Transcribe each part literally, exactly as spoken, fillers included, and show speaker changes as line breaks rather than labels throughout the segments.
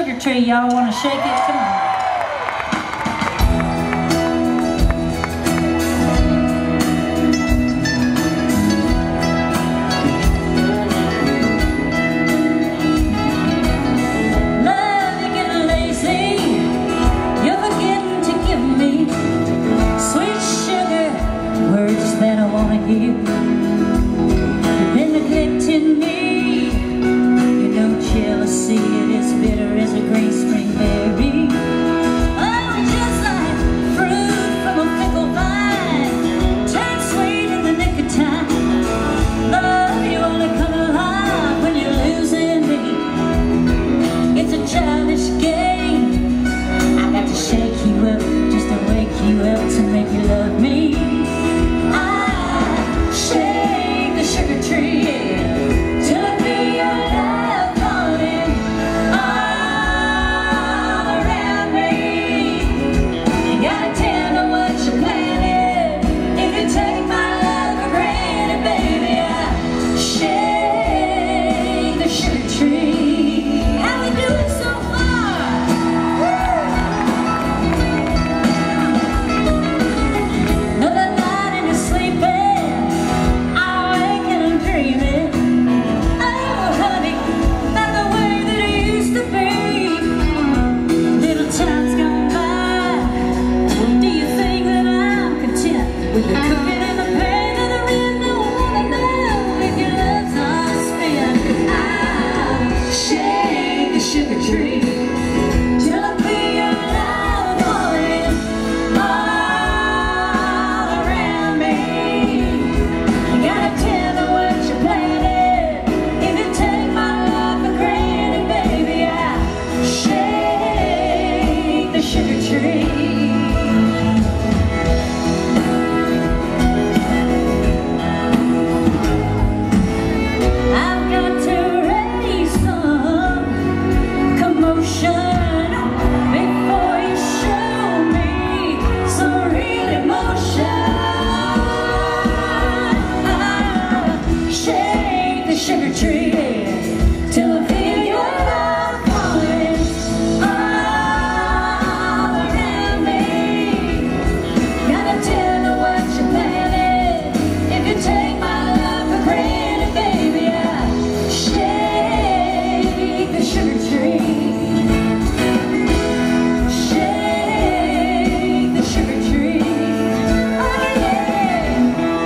sugar tree. Y'all want to shake it? Come on. You've been neglecting me. You know jealousy, it is bitter as a green spring berry. Oh, just like fruit from a fickle vine, turn sweet in the nick of time. Love, you only come alive when you're losing me. It's a childish game. I got to shake you up just to wake you up to make you love me. Sugar tree, till I feel your love falling all around me. Gotta tell her what you're planning. If you take my love for granted, baby, I shake the sugar tree. Shake the sugar tree. Oh yeah.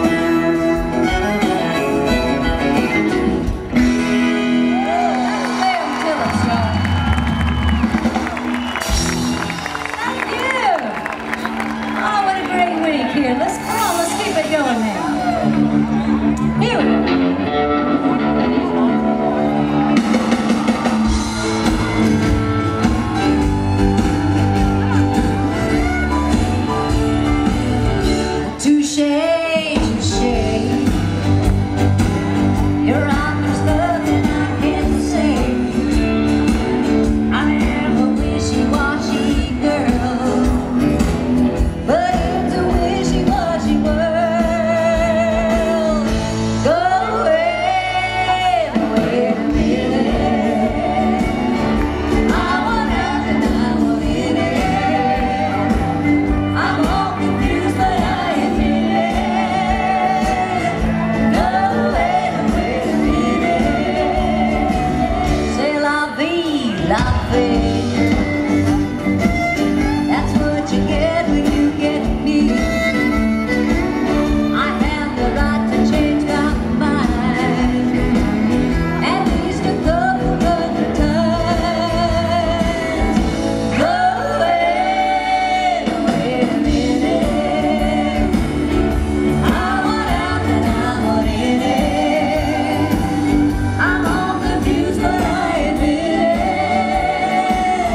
Here, let's come on, let's keep it going now. Here we go. Touche, touche. You're right, there's nothing I can say. I am a wishy-washy girl, but it's a wishy-washy world. Go away, wait a minute. I want nothing, I want in it. I'm all confused, but I admit it. Go away, wait a minute. C'est la vie, la vie. That's what you get when you get me. I have the right to change my mind at least a couple hundred times. Go away, wait a minute. I want out and I want in it. I'm all confused, but I admit it.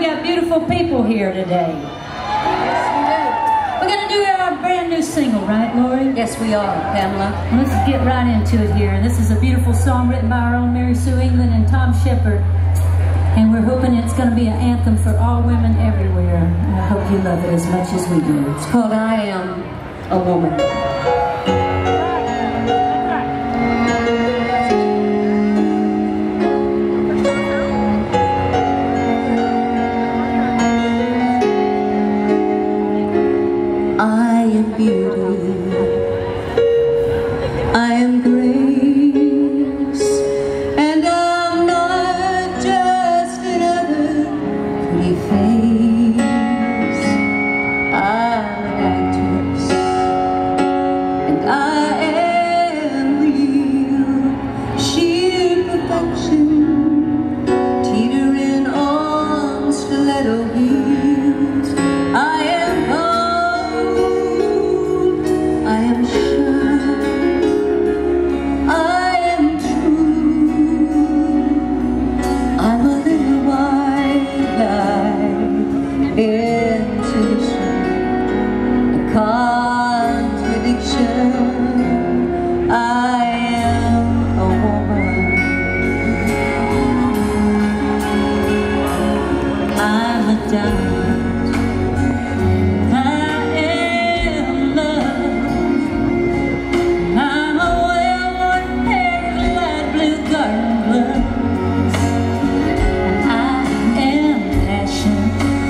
got beautiful people here today.
Yes, we do.
We're going to do our brand new single, right, Lori?
Yes, we are, Pamela.
Let's get right into it here. This is a beautiful song written by our own Mary Sue England and Tom Shepard. And we're hoping it's going to be an anthem for all women everywhere. And I hope you love it as much as we do.
It's called I Am a Woman. I am beauty, I am grace, and I'm not just another pretty face. I'm an actress, and I am real, sheer perfection, teetering on stiletto heels. I am contradiction. I am a woman. I'm a diamond. I am love. I'm a well-worn pair of light blue garden gloves. I am passion.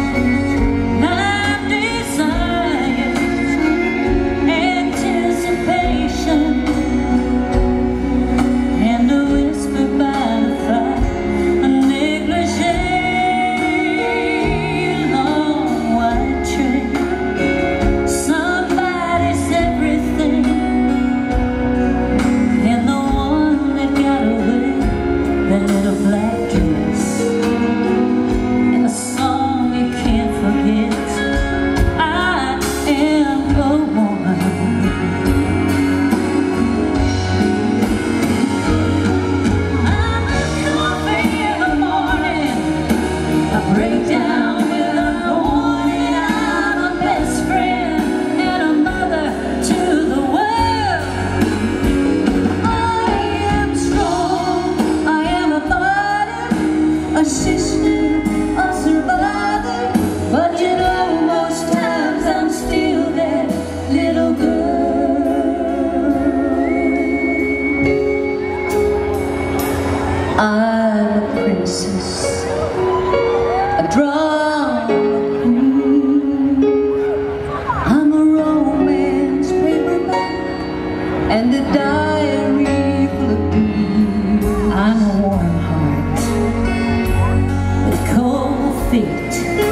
I'm a princess, a drama queen. I'm a romance paperback and a diary full of dreams.
I'm a warm heart with cold feet.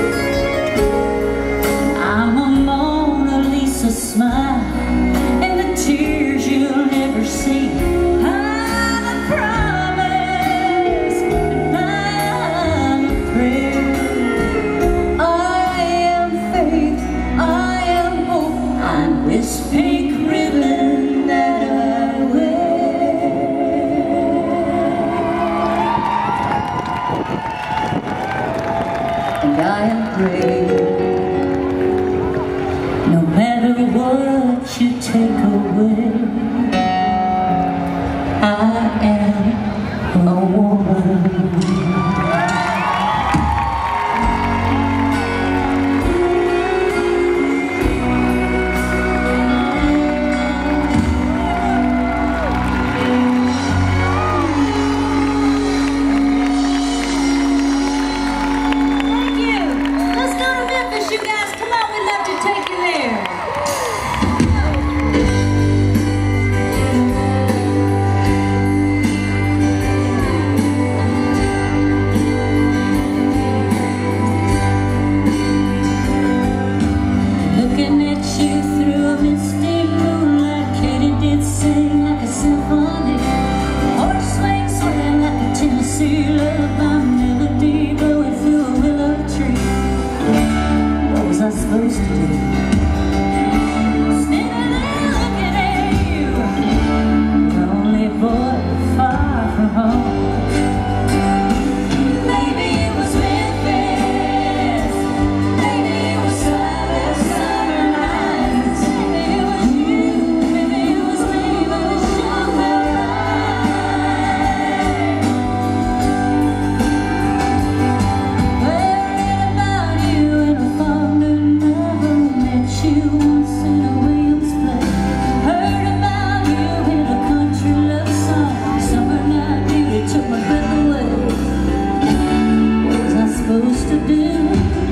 I'm a Mona Lisa smile and the tears you'll never see. This pink ribbon that I wear, and I am brave. No matter what you take away, I am a woman. do.